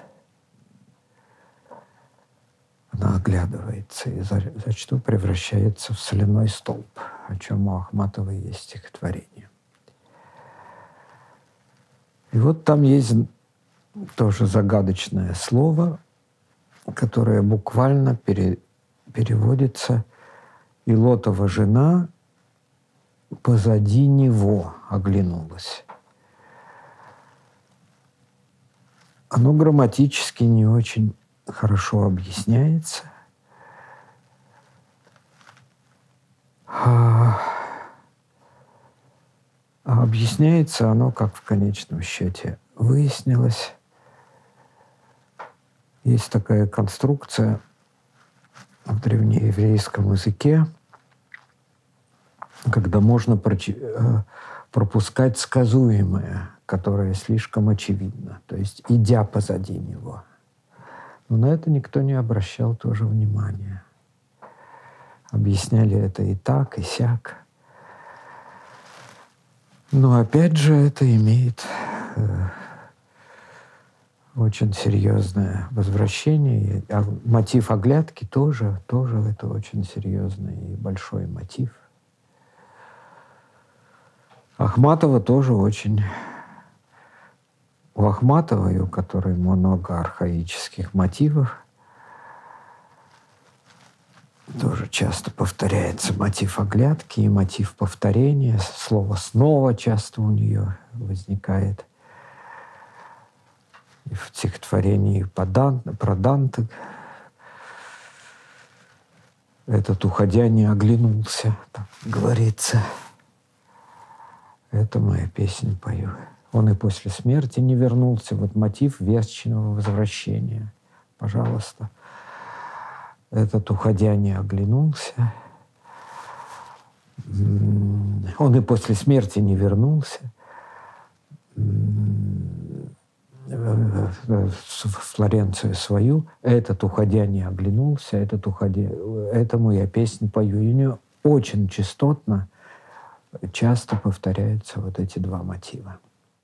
Она оглядывается и за, за что превращается в соляной столб, о чем у Ахматовой есть стихотворение. И вот там есть тоже загадочное слово, которое буквально пере, переводится «И Лотова жена позади него оглянулась». Оно грамматически не очень хорошо объясняется. А, а объясняется оно, как в конечном счете выяснилось. Есть такая конструкция в древнееврейском языке, когда можно пропускать сказуемое, которое слишком очевидно, то есть идя позади него. Но на это никто не обращал тоже внимания. Объясняли это и так, и сяк. Но опять же это имеет э, очень серьезное возвращение. А мотив оглядки тоже, тоже это очень серьезный и большой мотив. Ахматова тоже очень... У Ахматовой, у которой много архаических мотивов, тоже часто повторяется мотив оглядки и мотив повторения. Слово «снова» часто у нее возникает. И в стихотворении про Данте этот, уходя, не оглянулся, так говорится. Это моя песня пою. Он и после смерти не вернулся. Вот мотив вечного возвращения. Пожалуйста. Этот, уходя, не оглянулся. Он и после смерти не вернулся в Флоренцию свою. Этот, уходя, не оглянулся. Этот, уходя... Этому я песню пою. И у нее очень частотно, часто повторяются вот эти два мотива.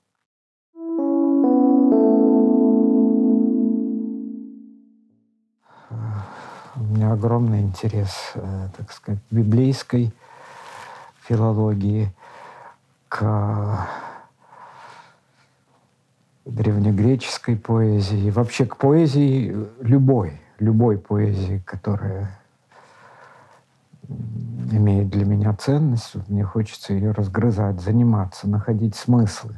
У меня огромный интерес, так сказать, к библейской филологии, к древнегреческой поэзии, вообще к поэзии любой, любой поэзии, которая имеет для меня ценность. Мне хочется ее разгрызать, заниматься, находить смыслы.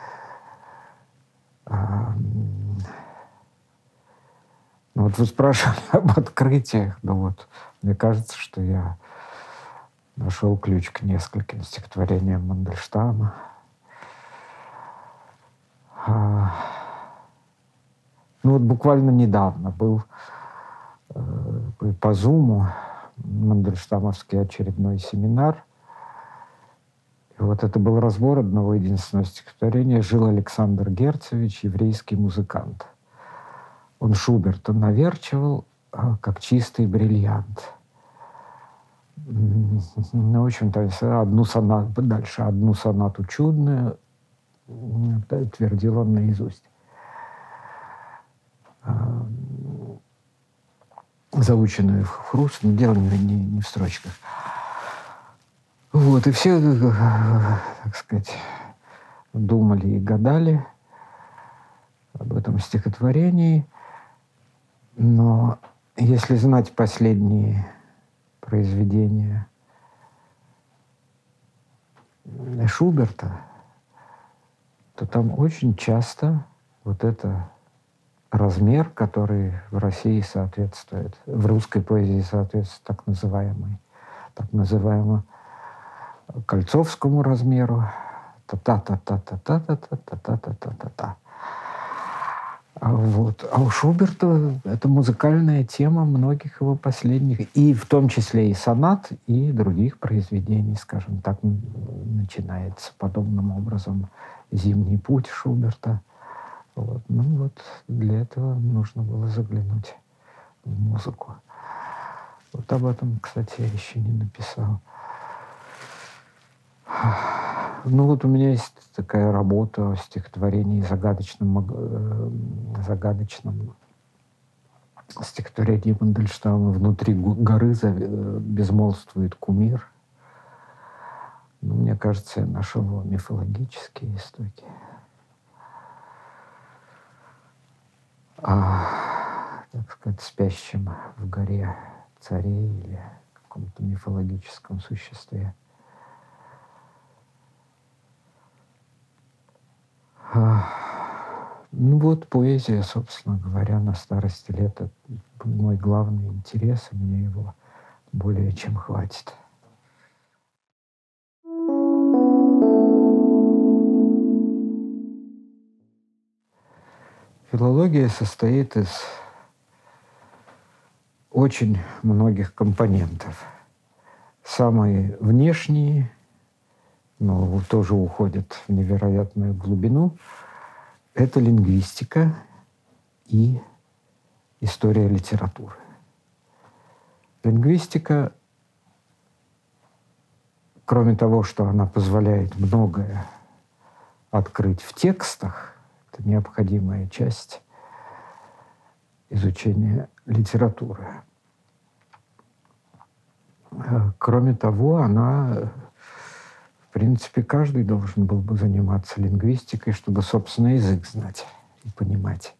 Ну, вот вы спрашивали об открытиях. Ну вот, мне кажется, что я нашел ключ к нескольким стихотворениям Мандельштама. А, ну вот буквально недавно был э, по Зуму мандельштамовский очередной семинар. И вот это был разбор одного единственного стихотворения. Жил Александр Герцевич, еврейский музыкант. Он Шуберта наверчивал, как чистый бриллиант. Ну, в общем-то, одну сонату, дальше одну сонату чудную твердил он наизусть. Заученную в хруст, но дело не, не в строчках. Вот, и все, так сказать, думали и гадали об этом стихотворении. Но если знать последние произведения Шуберта, то там очень часто вот это размер, который в России соответствует, в русской поэзии соответствует так называемой, так называемому кольцовскому размеру. Та-та-та-та-та-та-та-та-та-та-та-та-та. Вот. А у Шуберта это музыкальная тема многих его последних, и в том числе и сонат, и других произведений, скажем так, начинается подобным образом «Зимний путь» Шуберта. Вот. Ну вот для этого нужно было заглянуть в музыку. Вот об этом, кстати, я еще не написал. Ну вот у меня есть такая работа о стихотворении загадочном, загадочном стихотворении Мандельштама «Внутри горы безмолвствует кумир». Ну, мне кажется, я нашел его мифологические истоки. О, так сказать, спящем в горе царе или каком-то мифологическом существе. Ну вот поэзия, собственно говоря, на старости лет — это мой главный интерес, и мне его более чем хватит. Филология состоит из очень многих компонентов. Самые внешние, но тоже уходят в невероятную глубину, это лингвистика и история литературы. Лингвистика, кроме того, что она позволяет многое открыть в текстах, это необходимая часть изучения литературы. Кроме того, она, в принципе, каждый должен был бы заниматься лингвистикой, чтобы, собственно, язык знать и понимать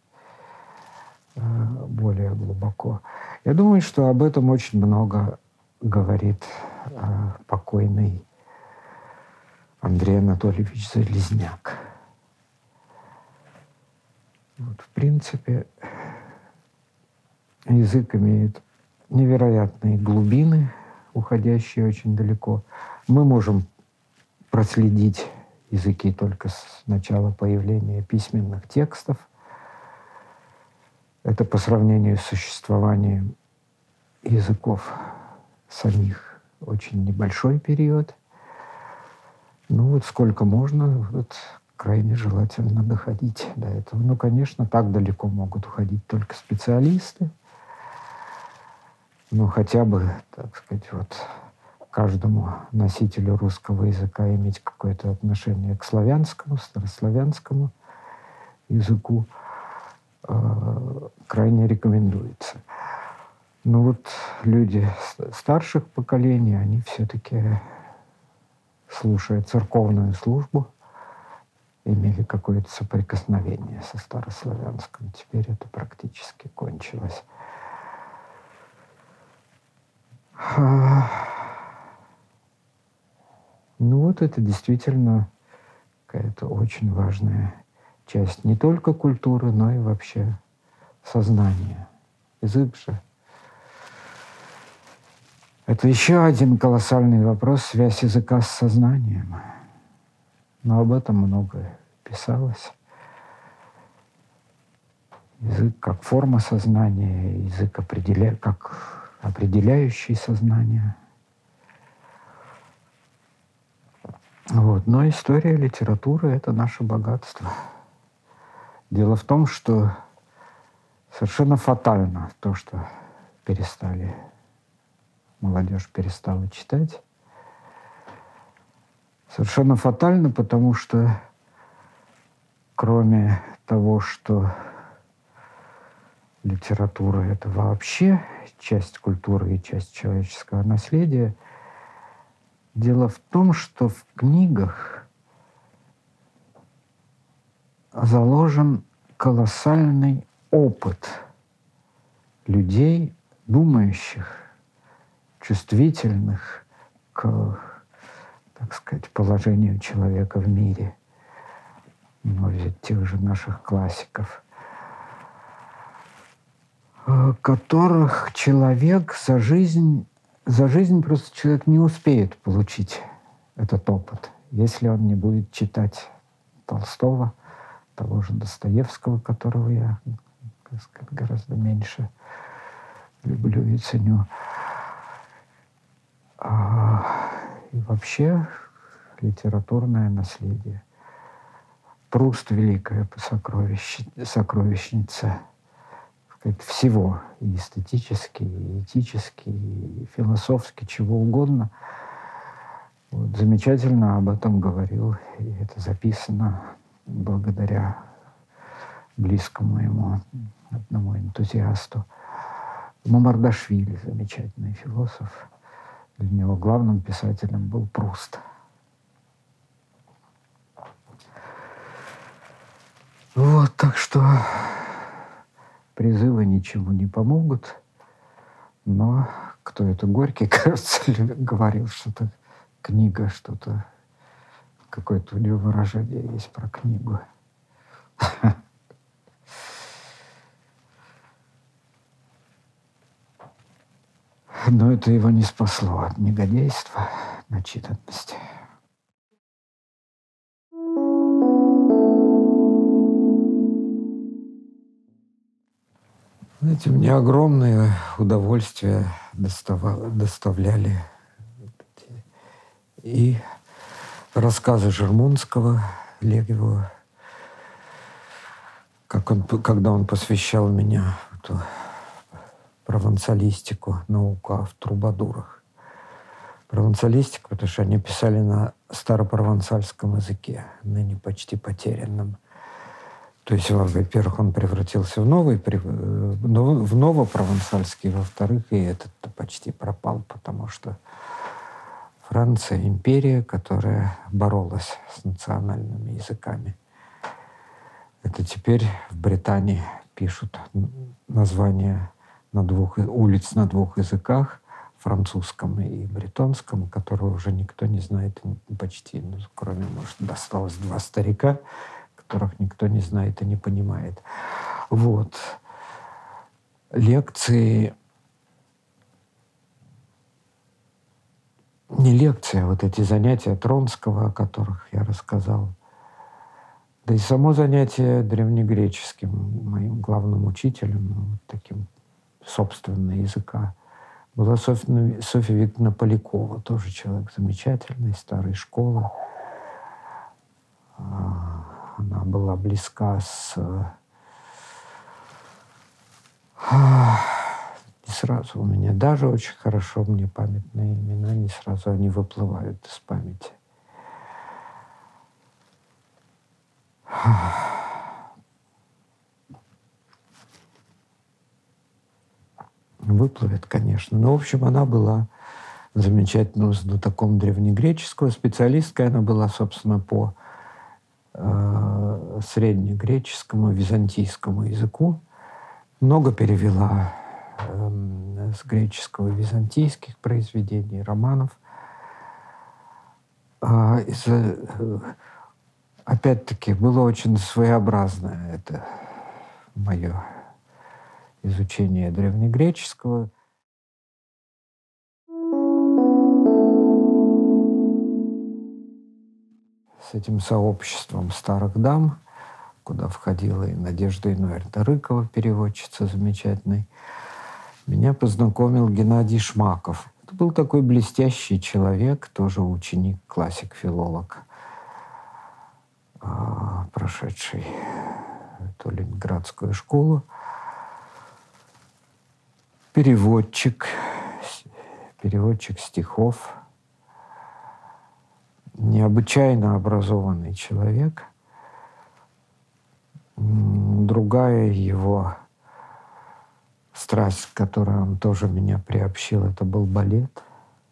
более глубоко. Я думаю, что об этом очень много говорит покойный Андрей Анатольевич Залезняк. Вот, в принципе, язык имеет невероятные глубины, уходящие очень далеко. Мы можем проследить языки только с начала появления письменных текстов. Это по сравнению с существованием языков самих очень небольшой период. Ну вот сколько можно, вот крайне желательно доходить до этого. Ну, конечно, так далеко могут уходить только специалисты. Ну, хотя бы, так сказать, вот каждому носителю русского языка иметь какое-то отношение к славянскому, старославянскому языку э, крайне рекомендуется. Но вот люди старших поколений, они все-таки, слушая церковную службу, имели какое-то соприкосновение со старославянским. Теперь это практически кончилось. Ну вот это действительно какая-то очень важная часть не только культуры, но и вообще сознания. Язык же — это еще один колоссальный вопрос — связь языка с сознанием. Но об этом много писалось. Язык как форма сознания, язык определя... как определяющий сознание. Вот. Но история литературы — это наше богатство. Дело в том, что совершенно фатально то, что перестали, молодежь перестала читать. Совершенно фатально, потому что кроме того, что литература — это вообще часть культуры и часть человеческого наследия, дело в том, что в книгах заложен колоссальный опыт людей, думающих, чувствительных к, так сказать, положению человека в мире. Ну, взять тех же наших классиков, которых человек за жизнь, за жизнь просто человек не успеет получить этот опыт, если он не будет читать Толстого, того же Достоевского, которого я, так сказать, гораздо меньше люблю и ценю. И вообще литературное наследие. Пруст — великая сокровищница, сокровищница сказать, всего, и эстетически, и этически, и философски, чего угодно. Вот, замечательно об этом говорил, и это записано благодаря близкому ему одному энтузиасту. Мамардашвили, замечательный философ. Для него главным писателем был Пруст. Вот, так что призывы ничему не помогут, но кто это, Горький, кажется, говорил, что-то книга, что-то, какое-то у него выражение есть про книгу. Но это его не спасло от негодяйства, начитанности. Знаете, мне огромное удовольствие доставало, доставляли и рассказы Жермунского, Легиева, как он, когда он посвящал меня эту провансалистику, науку в трубадурах. Провансалистику, потому что они писали на старопровансальском языке, ныне почти потерянном. То есть, во-первых, он превратился в новый, в новопровансальский, во-вторых, и этот почти пропал, потому что Франция — империя, которая боролась с национальными языками. Это теперь в Британии пишут названия на двух, улиц на двух языках, французском и бретонском, которого уже никто не знает почти, ну, кроме, может, осталось два старика, которых никто не знает и не понимает. Вот. Лекции, не лекции, а вот эти занятия Тронского, о которых я рассказал, да и само занятие древнегреческим, моим главным учителем, вот таким, собственно, языка, Была Софья, Софья Викторовна Полякова, тоже человек замечательный, старой школы. Она была близка с... Не сразу у меня даже очень хорошо мне памятные имена, не сразу они выплывают из памяти. Выплывет, конечно. Но, в общем, она была замечательным знатоком древнегреческого, специалисткой она была, собственно, по э, среднегреческому, византийскому языку. Много перевела э, с греческого византийских произведений, романов. А из, э, опять-таки, было очень своеобразное это мое изучение древнегреческого. С этим сообществом старых дам, куда входила и Надежда Инуэрта Рыкова, переводчица замечательной, меня познакомил Геннадий Шмаков. Это был такой блестящий человек, тоже ученик, классик-филолог, прошедший эту ленинградскую школу. Переводчик, переводчик стихов, необычайно образованный человек. Другая его страсть, к которой он тоже меня приобщил, это был балет.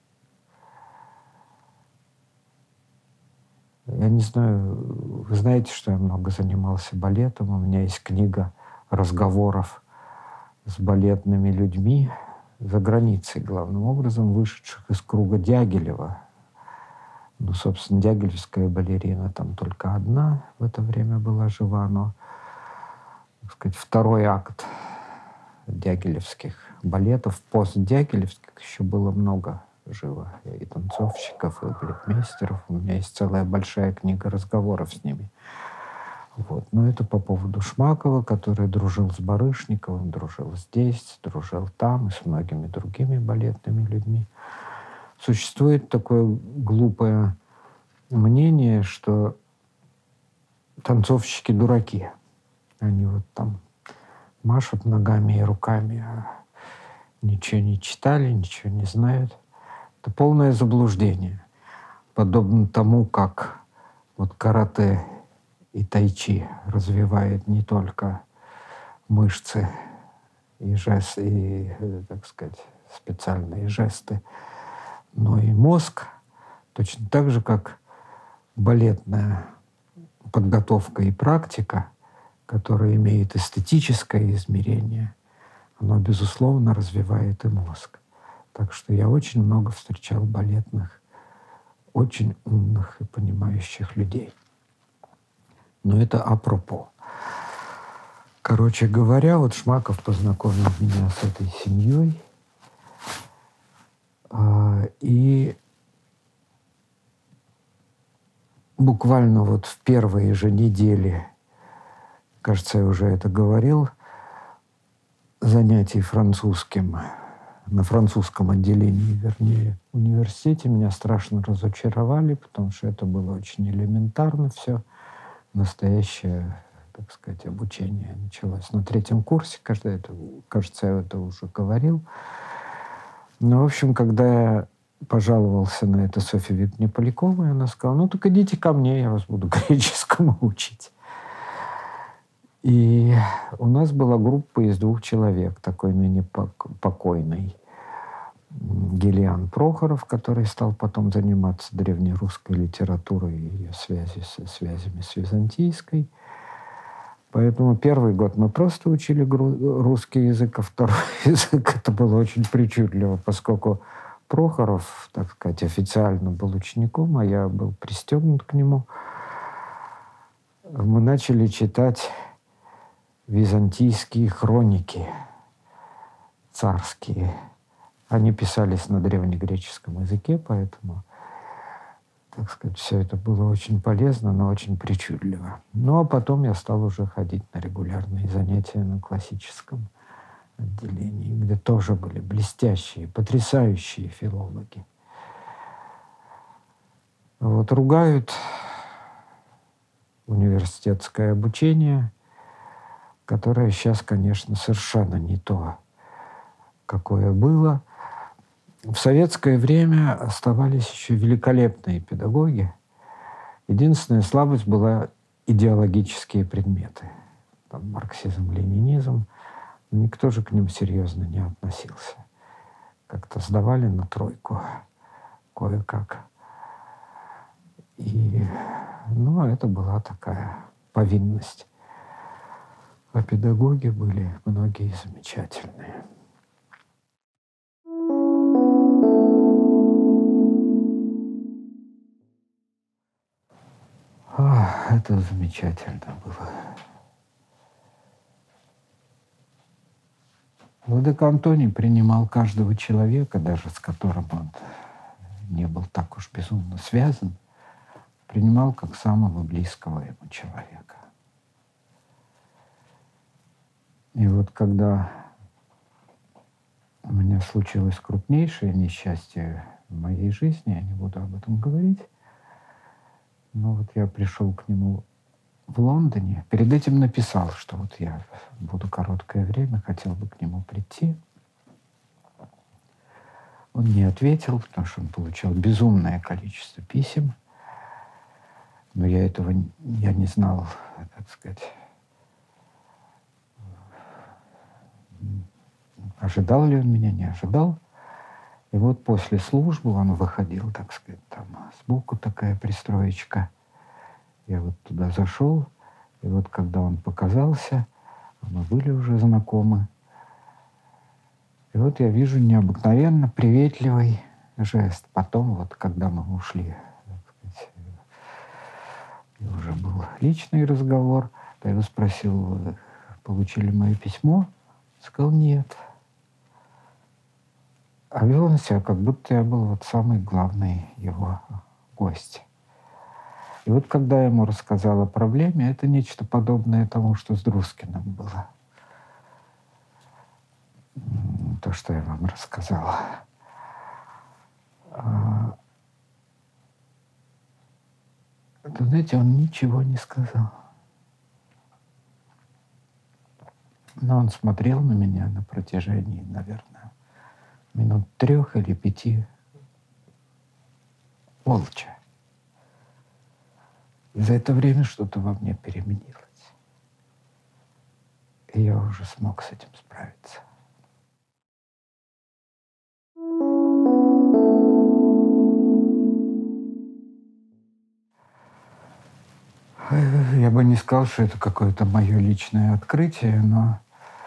Я не знаю, вы знаете, что я много занимался балетом. У меня есть книга разговоров с балетными людьми за границей, главным образом, вышедших из круга Дягилева. Ну, собственно, дягилевская балерина там только одна в это время была жива, но, так сказать, второй акт дягилевских балетов, постдягилевских еще было много живо. И танцовщиков, и балетмейстеров. У меня есть целая большая книга разговоров с ними. Вот. Но это по поводу Шмакова, который дружил с Барышниковым, дружил здесь, дружил там и с многими другими балетными людьми. Существует такое глупое мнение, что танцовщики дураки. Они вот там машут ногами и руками, а ничего не читали, ничего не знают. Это полное заблуждение. Подобно тому, как вот карате и тайчи развивает не только мышцы и жесты, и, так сказать, специальные жесты, но и мозг, точно так же, как балетная подготовка и практика, которая имеет эстетическое измерение, оно, безусловно, развивает и мозг. Так что я очень много встречал балетных, очень умных и понимающих людей. Но это апропо. Короче говоря, вот Шмаков познакомил меня с этой семьей. И буквально вот в первые же недели, кажется, я уже это говорил, занятий французским, на французском отделении, вернее, в университете меня страшно разочаровали, потому что это было очень элементарно все. Настоящее, так сказать, обучение началось на третьем курсе. Каждый это, кажется, я это уже говорил. Но, в общем, когда я пожаловался на это Софье Викторовне Поляковой, она сказала: ну так идите ко мне, я вас буду греческому учить. И у нас была группа из двух человек, такой ныне покойный Гелиан Прохоров, который стал потом заниматься древнерусской литературой и ее связи со связями с византийской. Поэтому первый год мы просто учили русский язык, а второй язык это было очень причудливо, поскольку Прохоров, так сказать, официально был учеником, а я был пристегнут к нему. Мы начали читать византийские хроники царские. Они писались на древнегреческом языке, поэтому, так сказать, все это было очень полезно, но очень причудливо. Ну, а потом я стал уже ходить на регулярные занятия на классическом отделении, где тоже были блестящие, потрясающие филологи. Вот ругают университетское обучение, которое сейчас, конечно, совершенно не то, какое было. В советское время оставались еще великолепные педагоги. Единственная слабость была идеологические предметы. Там марксизм, ленинизм. Никто же к ним серьезно не относился. Как-то сдавали на тройку кое-как. И, ну, это была такая повинность. А педагоги были многие замечательные. Ах, это замечательно было. Владыка Антоний принимал каждого человека, даже с которым он не был так уж безумно связан, принимал как самого близкого ему человека. И вот когда у меня случилось крупнейшее несчастье в моей жизни, я не буду об этом говорить, но вот я пришел к нему в Лондоне. Перед этим написал, что вот я буду короткое время, хотел бы к нему прийти. Он не ответил, потому что он получал безумное количество писем. Но я этого я не знал, так сказать, ожидал ли он меня, не ожидал. И вот после службы он выходил, так сказать, там сбоку такая пристроечка. Я вот туда зашел, и вот когда он показался, мы были уже знакомы. И вот я вижу необыкновенно приветливый жест. Потом, вот когда мы ушли, так сказать, и уже был личный разговор, я его спросил: вы получили мое письмо? Сказал: нет. А вел он себя, как будто я был вот самый главный его гость. И вот когда я ему рассказал о проблеме, это нечто подобное тому, что с Друскиным было. То, что я вам рассказала. А, это, знаете, он ничего не сказал. Но он смотрел на меня на протяжении, наверное, минут трех или пяти молча. И за это время что-то во мне переменилось. И я уже смог с этим справиться. Я бы не сказал, что это какое-то мое личное открытие, но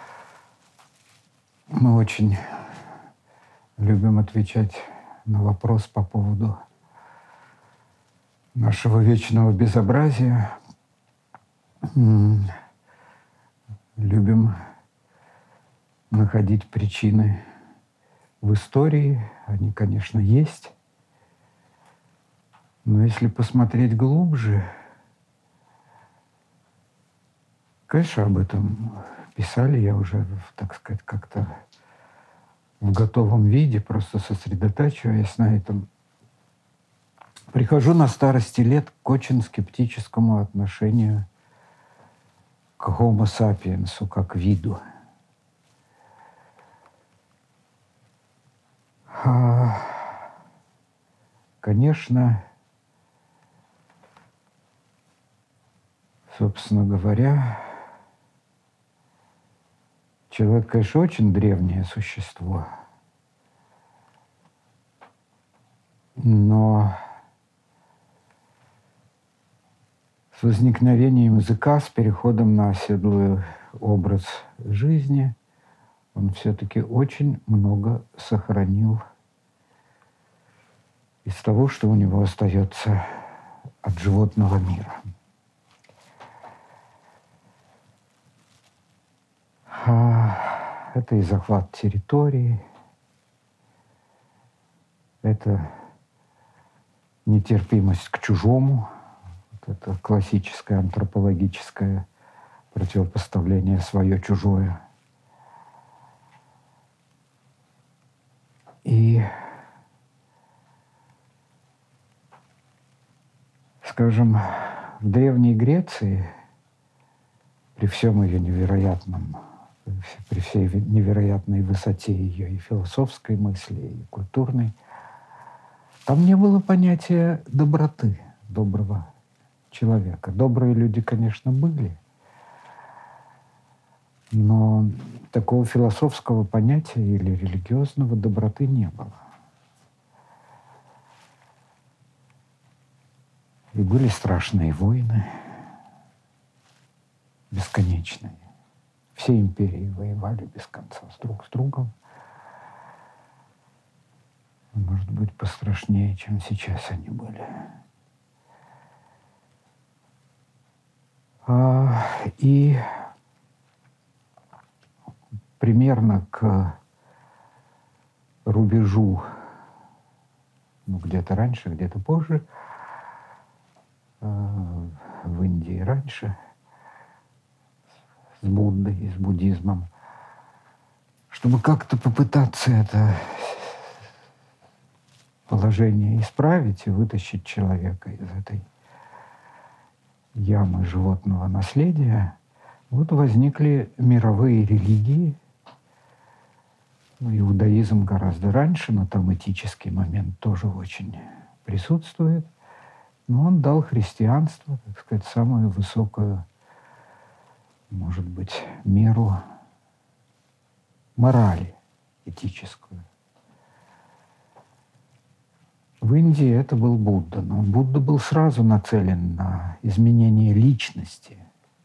мы очень любим отвечать на вопрос по поводу нашего вечного безобразия. Любим находить причины в истории. Они, конечно, есть. Но если посмотреть глубже, конечно, об этом писали, я уже, так сказать, как-то в готовом виде, просто сосредотачиваясь на этом. Прихожу на старости лет к очень скептическому отношению к Homo sapiens, как к виду. А, конечно, собственно говоря, человек, конечно, очень древнее существо, но с возникновением языка, с переходом на оседлый образ жизни, он все-таки очень много сохранил из того, что у него остается от животного мира. А это и захват территории, это нетерпимость к чужому, вот это классическое антропологическое противопоставление свое-чужое. И, скажем, в Древней Греции при всем ее невероятном, при всей невероятной высоте ее и философской мысли, и культурной, там не было понятия доброты, доброго человека. Добрые люди, конечно, были, но такого философского понятия или религиозного доброты не было. И были страшные войны, бесконечные. Все империи воевали без конца с друг с другом. Может быть, пострашнее, чем сейчас они были. А, и примерно к рубежу, ну, где-то раньше, где-то позже, в Индии раньше, с Буддой и с буддизмом, чтобы как-то попытаться это положение исправить и вытащить человека из этой ямы животного наследия, вот возникли мировые религии. Ну, иудаизм гораздо раньше, но там этический момент тоже очень присутствует. Но он дал христианству, так сказать, самую высокую, может быть, меру морали этическую. В Индии это был Будда, но Будда был сразу нацелен на изменение личности.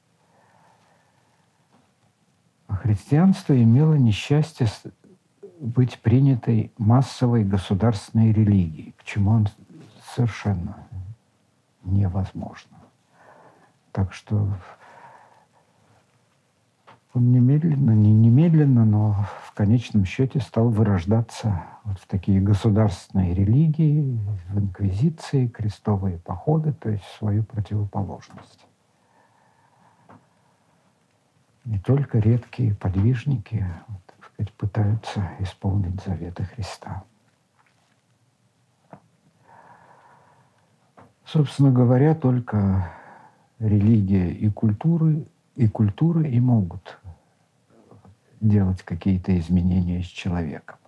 А христианство имело несчастье быть принятой массовой государственной религией, к чему он совершенно невозможно. Так что он немедленно, не немедленно, но в конечном счете стал вырождаться вот в такие государственные религии, в инквизиции, крестовые походы, то есть свою противоположность. Не только редкие подвижники, вот, так сказать, пытаются исполнить заветы Христа. Собственно говоря, только религия и культуры, и культуры и могут делать какие-то изменения с человеком.